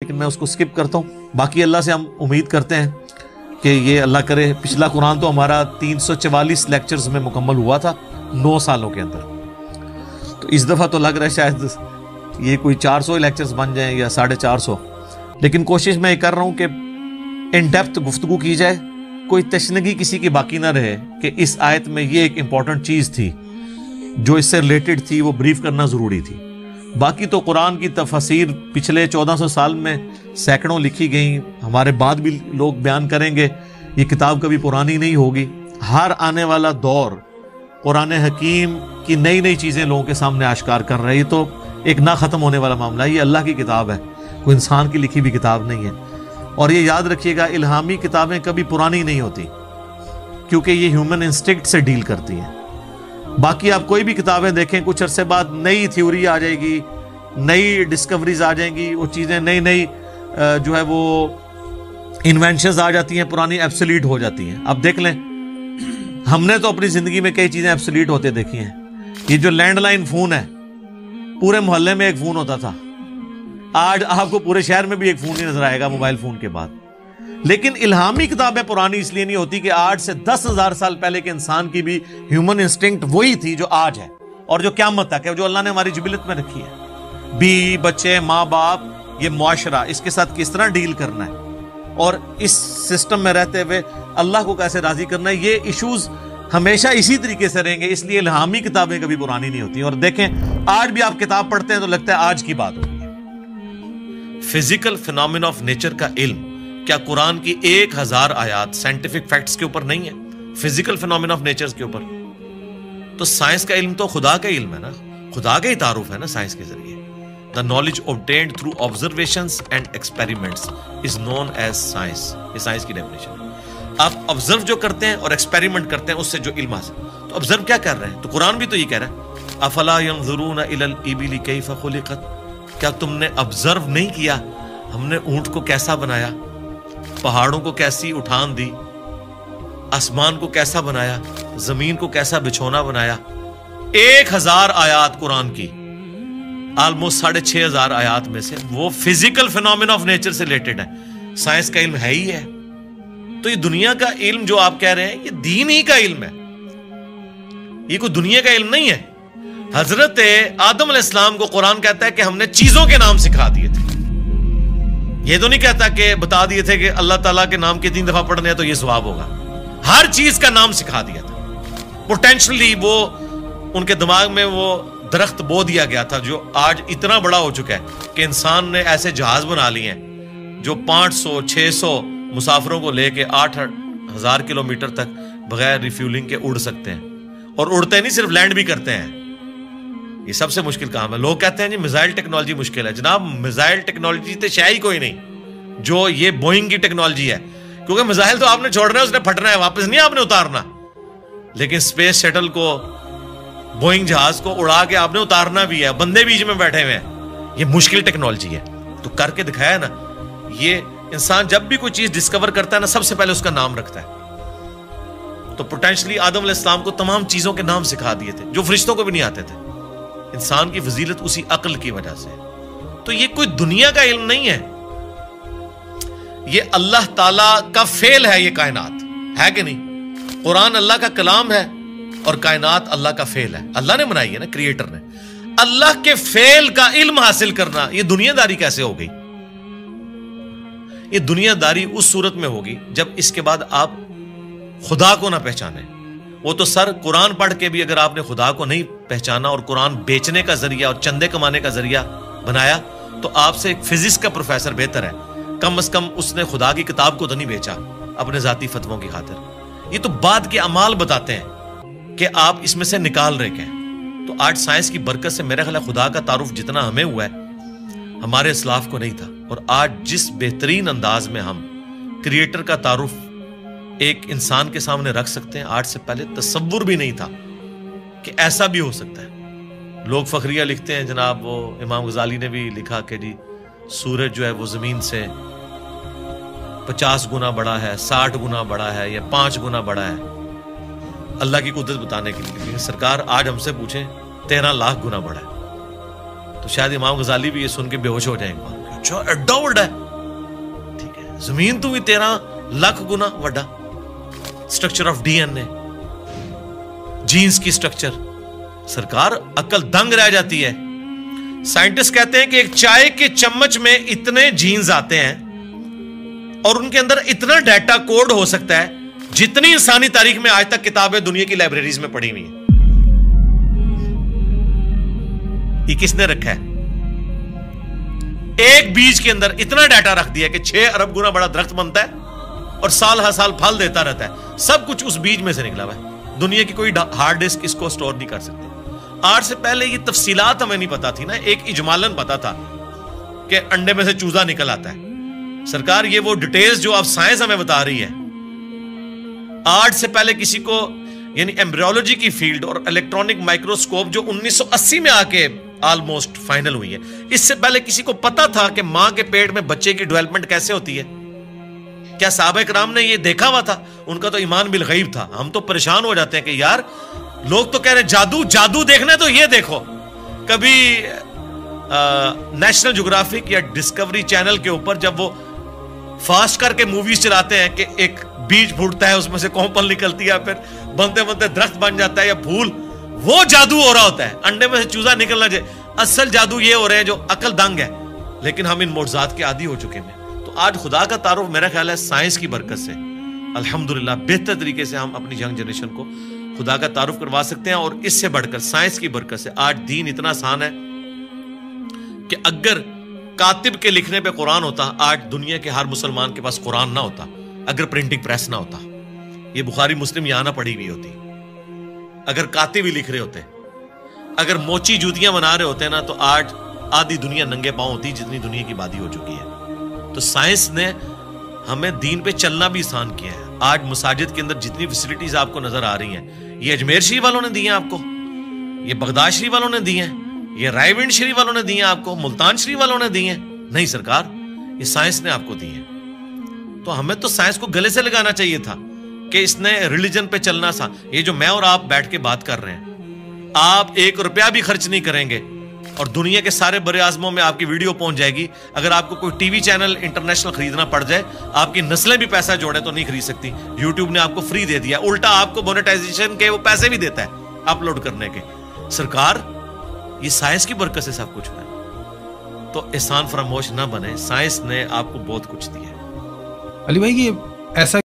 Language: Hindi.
लेकिन मैं उसको स्किप करता हूँ। बाकी अल्लाह से हम उम्मीद करते हैं कि ये अल्लाह करे। पिछला कुरान तो हमारा 344 लेक्चर्स में मुकम्मल हुआ था 9 सालों के अंदर, तो इस दफ़ा तो लग रहा है शायद ये कोई 400 लेक्चर्स बन जाएं या 450, लेकिन कोशिश मैं ये कर रहा हूँ कि इन डेप्थ गुफ्तगू की जाए, कोई तशनगी किसी की बाकी ना रहे कि इस आयत में ये एक इम्पॉर्टेंट चीज़ थी जो इससे रिलेटेड थी, वो ब्रीफ करना ज़रूरी थी। बाकी तो कुरान की तफसीर पिछले 1400 साल में सैकड़ों लिखी गई, हमारे बाद भी लोग बयान करेंगे, ये किताब कभी पुरानी नहीं होगी। हर आने वाला दौर कुरान हकीम की नई नई चीज़ें लोगों के सामने आश्कार कर रही है। तो एक ना ख़त्म होने वाला मामला है, ये अल्लाह की किताब है, कोई इंसान की लिखी हुई किताब नहीं है। और ये याद रखिएगा, इल्हामी किताबें कभी पुरानी नहीं होती क्योंकि ये ह्यूमन इंस्टिंक्ट से डील करती हैं। बाकी आप कोई भी किताबें देखें, कुछ अरसे बाद नई थ्योरी आ जाएगी, नई डिस्कवरीज आ जाएंगी, वो चीज़ें नई नई जो है वो इन्वेंशंस आ जाती हैं, पुरानी एब्सोल्यूट हो जाती हैं। अब देख लें, हमने तो अपनी ज़िंदगी में कई चीज़ें एब्सोल्यूट होते देखी हैं। ये जो लैंडलाइन फ़ोन है, पूरे मोहल्ले में एक फ़ोन होता था, आज आपको पूरे शहर में भी एक फ़ोन ही नजर आएगा मोबाइल फ़ोन के बाद। लेकिन इल्हामी किताबें पुरानी इसलिए नहीं होती कि आज से 10,000 साल पहले के इंसान की भी ह्यूमन इंस्टिंक्ट वही थी जो आज है और जो क़यामत तक है, जो अल्लाह ने हमारी जिबिलत में रखी है। बीवी बच्चे माँ बाप, ये मुआशरा, इसके साथ किस तरह डील करना है और इस सिस्टम में रहते हुए अल्लाह को कैसे राजी करना है, ये इश्यूज हमेशा इसी तरीके से रहेंगे। इसलिए इल्हामी किताबें कभी पुरानी नहीं होती। और देखें, आज भी आप किताब पढ़ते हैं तो लगता है आज की बात होगी। फिजिकल फिनोमेना ऑफ नेचर का इल्म, क्या कुरान की 1000 आयात साइंटिफिक फैक्ट्स के ऊपर नहीं है, फिजिकल फिनोमेना ऑफ नेचर के ऊपर? तो साइंस का इल्म तो खुदा का इल्म है ना, खुदा का ही तारुफ है ना साइंस के जरिए। The knowledge obtained through observations and experiments is known as science. ये साइंस की डेफिनेशन है। आप ऑब्जर्व जो करते हैं और एक्सपेरिमेंट करते हैं, उससे जो इल्म हासिल, तो ऑब्जर्व क्या कर रहे हैं? तो कुरान भी तो ये कह रहा है, अफला यंजुरून इलल इबिली कैफ खुलिकत, क्या तुमने ऑब्जर्व नहीं किया हमने ऊंट को कैसा बनाया, पहाड़ों को कैसी उठान दी, आसमान को कैसा बनाया, जमीन को कैसा बिछोना बनाया। 1000 आयात कुरान की, ऑलमोस्ट 6500 आयात में से वो फिजिकल फिनोमेना ऑफ नेचर से रिलेटेड है। साइंस का इल्म है ही है। तो ये दुनिया का इल्म जो आप कह रहे हैं, ये दीन ही का इल्म है, ये कोई दुनिया का इल्म नहीं है। हजरत आदम अलैहिस्सलाम को कुरान कहता है कि हमने चीजों के नाम सिखा दिए थे। ये तो नहीं कहता कि बता दिए थे कि अल्लाह ताला के नाम के 3 दफा पढ़ने हैं तो ये सवाब होगा। हर चीज का नाम सिखा दिया था। पोटेंशियली वो उनके दिमाग में वो दरख्त बो दिया गया था जो आज इतना बड़ा हो चुका है कि इंसान ने ऐसे जहाज बना लिए हैं जो 500-600 मुसाफिरों को लेके 8,000 किलोमीटर तक बगैर रिफ्यूलिंग के उड़ सकते हैं। और उड़ते नहीं, सिर्फ लैंड भी करते हैं। ये सबसे मुश्किल काम है। लोग कहते हैं जी मिसाइल टेक्नोलॉजी मुश्किल है। जनाब, मिसाइल टेक्नोलॉजी तो शायद ही कोई नहीं जो ये बोइंग की टेक्नोलॉजी है, क्योंकि मिसाइल तो आपने छोड़ना है, उसने फटना है, वापस नहीं आपने उतारना। लेकिन स्पेस शटल को, बोइंग जहाज को उड़ा के आपने उतारना भी है, बंदे बीच में बैठे हुए हैं। ये मुश्किल टेक्नोलॉजी है, तो करके दिखाया ना। ये इंसान जब भी कोई चीज डिस्कवर करता है ना, सबसे पहले उसका नाम रखता है। तो पोटेंशियली आदम अलैहिस्सलाम को तमाम चीजों के नाम सिखा दिए थे जो फरिश्तों को भी नहीं आते थे। इंसान की फजीलत उसी अक्ल की वजह से। तो ये कोई दुनिया का इल्म नहीं है, ये अल्लाह ताला का फेल है। ये कायनात है कि नहीं? कुरान अल्लाह का कलाम है और कायनात अल्लाह का फेल है। अल्लाह ने बनाई है ना, क्रिएटर ने। अल्लाह के फेल का इल्म हासिल करना, ये दुनियादारी कैसे हो गई? ये दुनियादारी उस सूरत में होगी जब इसके बाद आप खुदा को ना पहचाने। वो तो सर, कुरान पढ़ के भी अगर आपने खुदा को नहीं पहचाना और कुरान बेचने का जरिया और चंदे कमाने का जरिया बनाया, तो आपसे एक फिजिक्स का प्रोफेसर बेहतर है। कम से कम उसने खुदा की किताब को तो नहीं बेचा अपने जाती फतवों की खातिर। ये तो बाद के अमाल बताते हैं कि आप इसमें से निकाल रहे हैं। तो आज साइंस की बरकत से मेरा ख्याल है खुदा का तारुफ जितना हमें हुआ है, हमारे इस्लाफ को नहीं था। और आज जिस बेहतरीन अंदाज में हम क्रिएटर का तारुफ एक इंसान के सामने रख सकते हैं, आज से पहले तसव्वुर भी नहीं था कि ऐसा भी हो सकता है। लोग फखरिया लिखते हैं जनाब, वो इमाम गजाली ने भी लिखा कि जी सूरज जो है वो जमीन से 50 गुना बड़ा है, 60 गुना बड़ा है या 5 गुना बड़ा है, अल्लाह की कुदरत बताने के लिए। लेकिन सरकार आज हमसे पूछे 13 लाख गुना बड़ा है, तो शायद इमाम गजाली भी ये सुन के बेहोश हो जाएंगे। अच्छा एड्डा वड्डा है, ठीक है, जमीन तो भी 13 लाख गुना वड्डा। स्ट्रक्चर ऑफ डीएनए, जीन्स की स्ट्रक्चर, सरकार अकल दंग रह जाती है। साइंटिस्ट कहते हैं कि एक चाय के चम्मच में इतने जीन्स आते हैं और उनके अंदर इतना डाटा कोड हो सकता है जितनी इंसानी तारीख में आज तक किताबें दुनिया की लाइब्रेरीज में पढ़ी हुई हैं। ये किसने रखा है? एक बीज के अंदर इतना डाटा रख दिया कि 6 अरब गुना बड़ा दरख्त बनता है और साल हर साल फल देता रहता है। सब कुछ उस बीज में से निकला हुआ है। दुनिया की कोई हार्ड डिस्क इसको स्टोर नहीं कर सकती। आज से पहले ये तफसीलात हमें नहीं पता थी ना, एक इजमालन पता था कि अंडे में से चूजा निकल आता है। सरकार ये वो डिटेल्स जो अब साइंस हमें बता रही है, आज से पहले किसी को, यानी एम्ब्रियोलॉजी की फील्ड और इलेक्ट्रॉनिक माइक्रोस्कोप जो 1980 में आके ऑलमोस्ट फाइनल हुई है, इससे पहले किसी को पता था कि मां के पेट में बच्चे की डेवलपमेंट कैसे होती है? क्या साहबा इकराम ने ये देखा हुआ था? उनका तो ईमान बिल गैब था। हम तो परेशान हो जाते हैं कि यार लोग तो कह रहे हैं जादू जादू देखना है तो ये देखो। कभी नेशनल ज्योग्राफिक या डिस्कवरी चैनल के ऊपर जब वो फास्ट करके मूवीज चलाते हैं कि एक बीज फूटता है, उसमें से कोंपल निकलती है, फिर बनते बनते दरख्त बन जाता है या फूल, वो जादू हो रहा होता है। अंडे में से चूजा निकलना चाहिए। असल जादू ये हो रहे हैं जो अकल दंग है, लेकिन हम इन मोज़ात के आदी हो चुके हैं। तो आज खुदा का तारुफ मेरा ख्याल है साइंस की बरकत से अल्हम्दुलिल्लाह बेहतर तरीके से हम अपनी यंग जनरेशन को खुदा का तारुफ करवा सकते हैं। और इससे बढ़कर साइंस की बरकत से आज दीन इतना आसान है कि अगर कातिब के लिखने पे कुरान होता, आज दुनिया के हर मुसलमान के पास कुरान ना होता। अगर प्रिंटिंग प्रेस ना होता, ये बुखारी मुस्लिम यहां ना पड़ी हुई होती। अगर कातिब ही लिख रहे होते, अगर मोची जूतियां बना रहे होते ना, तो आज आधी दुनिया नंगे पांव होती जितनी दुनिया की आबादी हो चुकी है। तो साइंस ने हमें दीन पे चलना भी आसान किया है। आज मसाजिद के अंदर जितनी फैसिलिटीज आपको नजर आ रही हैं, ये अजमेर शरीफ वालों ने दी हैं आपको, ये बगदाद शरीफ वालों ने दी हैं, ये रायविंड शरीफ वालों ने दी हैं आपको, मुल्तान शरीफ वालों ने दी हैं? नहीं सरकार, ये साइंस ने आपको दी है। तो हमें तो साइंस को गले से लगाना चाहिए था कि इसने रिलीजन पे चलना सा। ये जो मैं और आप बैठ के बात कर रहे हैं, आप 1 रुपया भी खर्च नहीं करेंगे और दुनिया के सारे बड़े आजमों में आपकी वीडियो पहुंच जाएगी। अगर आपको कोई टीवी चैनल इंटरनेशनल खरीदना पड़ जाए, आपकी नस्लें भी पैसा जोड़े तो नहीं खरीद सकती। यूट्यूब ने आपको फ्री दे दिया, उल्टा आपको मोनेटाइजेशन के वो पैसे भी देता है अपलोड करने के। सरकार, ये साइंस की बरकत से सब कुछ हुआ है। तो एहसान फरामोश ना बने, साइंस ने आपको बहुत कुछ दिया है। अली भाई, ये ऐसा